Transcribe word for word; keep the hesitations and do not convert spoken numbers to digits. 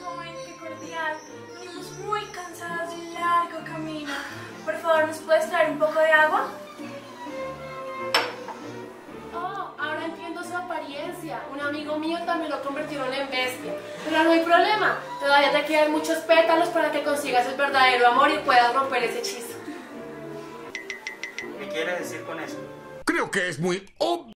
joven, qué cordial. Venimos muy cansadas de un largo camino. Por favor, ¿nos puedes traer un poco de agua? Oh, ahora entiendo su apariencia. Un amigo mío también lo convirtieron en bestia. Pero no hay problema. Todavía te quedan muchos pétalos para que consigas el verdadero amor y puedas romper ese hechizo. ¿Qué quiere decir con eso? Creo que es muy obvio.